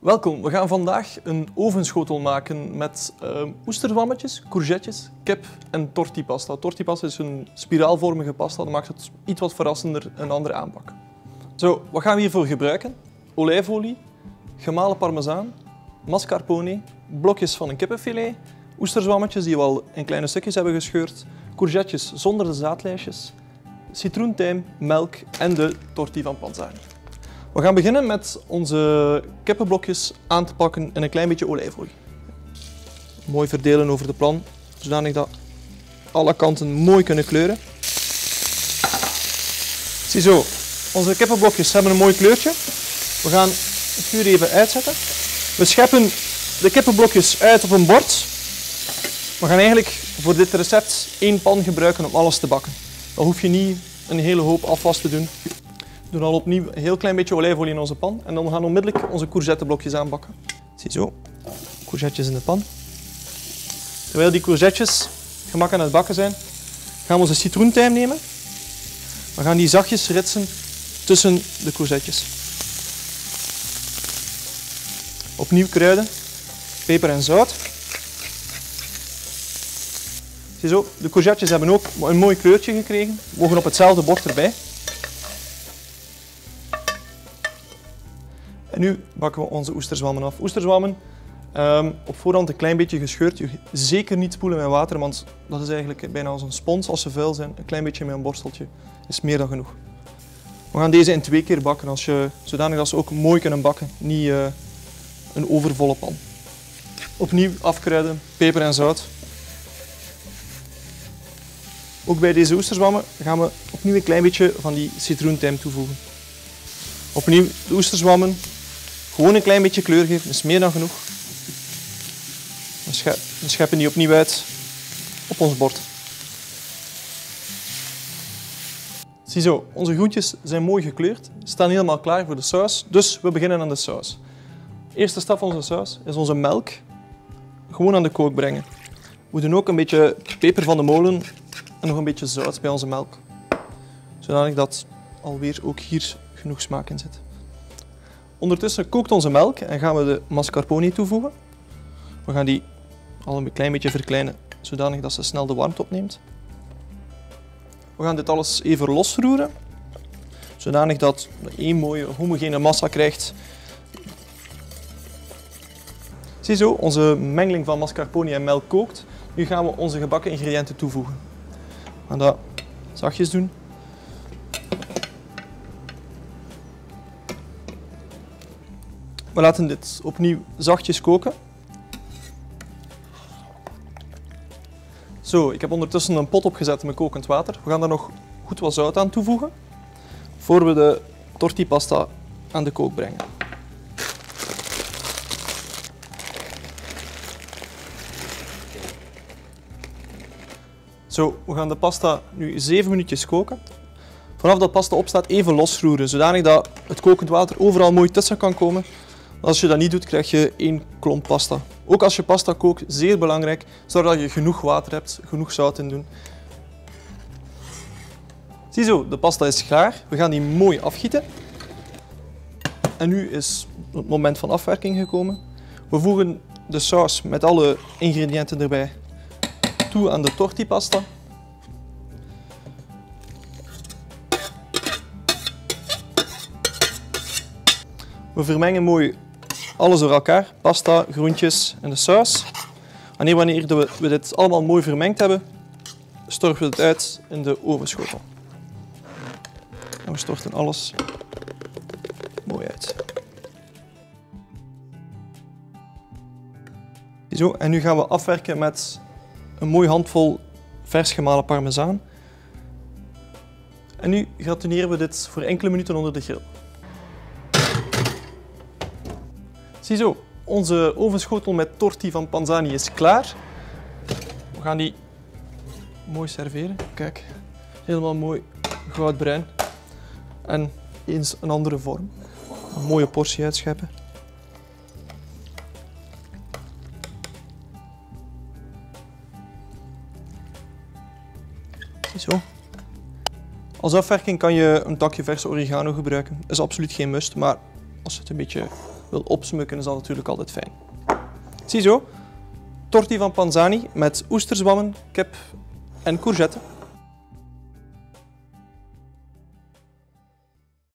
Welkom, we gaan vandaag een ovenschotel maken met oesterzwammetjes, courgettes, kip en tortipasta. Tortipasta is een spiraalvormige pasta, dat maakt het iets wat verrassender, een andere aanpak. Zo, wat gaan we hiervoor gebruiken? Olijfolie, gemalen parmezaan, mascarpone, blokjes van een kippenfilet, oesterzwammetjes die we al in kleine stukjes hebben gescheurd, courgettes zonder de zaadlijstjes, citroentijm, melk en de torti van Panzani. We gaan beginnen met onze kippenblokjes aan te pakken in een klein beetje olijfolie. Mooi verdelen over de pan, zodanig dat alle kanten mooi kunnen kleuren. Ziezo, onze kippenblokjes hebben een mooi kleurtje. We gaan het vuur even uitzetten. We scheppen de kippenblokjes uit op een bord. We gaan eigenlijk voor dit recept één pan gebruiken om alles te bakken. Dan hoef je niet een hele hoop afwas te doen. We doen al opnieuw een heel klein beetje olijfolie in onze pan en dan gaan we onmiddellijk onze courgetteblokjes aanbakken. Ziezo, courgettes in de pan. Terwijl die courgettes gemak aan het bakken zijn, gaan we onze citroentijm nemen. We gaan die zachtjes ritsen tussen de courgettes. Opnieuw kruiden, peper en zout. Ziezo, de courgettes hebben ook een mooi kleurtje gekregen. We mogen op hetzelfde bord erbij. En nu bakken we onze oesterzwammen af. Oesterzwammen op voorhand een klein beetje gescheurd. Zeker niet spoelen met water, want dat is eigenlijk bijna als een spons als ze vuil zijn. Een klein beetje met een borsteltje is meer dan genoeg. We gaan deze in 2 keer bakken, zodanig dat ze ook mooi kunnen bakken. Niet een overvolle pan. Opnieuw afkruiden, peper en zout. Ook bij deze oesterzwammen gaan we opnieuw een klein beetje van die citroentijm toevoegen. Opnieuw de oesterzwammen. Gewoon een klein beetje kleur geven, is meer dan genoeg. We scheppen die opnieuw uit op ons bord. Ziezo, onze groentjes zijn mooi gekleurd, staan helemaal klaar voor de saus, dus we beginnen aan de saus. De eerste stap van onze saus is onze melk gewoon aan de kook brengen. We doen ook een beetje peper van de molen en nog een beetje zout bij onze melk. Zodanig dat alweer ook hier genoeg smaak in zit. Ondertussen kookt onze melk en gaan we de mascarpone toevoegen. We gaan die al een klein beetje verkleinen, zodanig dat ze snel de warmte opneemt. We gaan dit alles even losroeren, zodanig dat je één mooie homogene massa krijgt. Ziezo, onze mengeling van mascarpone en melk kookt. Nu gaan we onze gebakken ingrediënten toevoegen. We gaan dat zachtjes doen. We laten dit opnieuw zachtjes koken. Zo, ik heb ondertussen een pot opgezet met kokend water. We gaan daar nog goed wat zout aan toevoegen, voor we de tortipasta aan de kook brengen. Zo, we gaan de pasta nu 7 minuutjes koken. Vanaf dat pasta opstaat even losroeren, zodanig dat het kokend water overal mooi tussen kan komen. Als je dat niet doet, krijg je 1 klomp pasta. Ook als je pasta kookt, zeer belangrijk, zorg dat je genoeg water hebt, genoeg zout in doen. Ziezo, de pasta is klaar. We gaan die mooi afgieten. En nu is het moment van afwerking gekomen. We voegen de saus met alle ingrediënten erbij toe aan de tortipasta. We vermengen mooi alles door elkaar, pasta, groentjes en de saus. Wanneer we dit allemaal mooi vermengd hebben, storten we het uit in de ovenschotel. En we storten alles mooi uit. Zo, en nu gaan we afwerken met een mooi handvol vers gemalen parmezaan. En nu gratineren we dit voor enkele minuten onder de grill. Ziezo, onze ovenschotel met torti van Panzani is klaar. We gaan die mooi serveren. Kijk, helemaal mooi goudbruin. En eens een andere vorm. Een mooie portie uitscheppen. Ziezo. Als afwerking kan je een takje verse oregano gebruiken. Dat is absoluut geen must, maar als je het een beetje wil opsmukken, is dat natuurlijk altijd fijn. Ziezo, torti van Panzani met oesterzwammen, kip en courgette.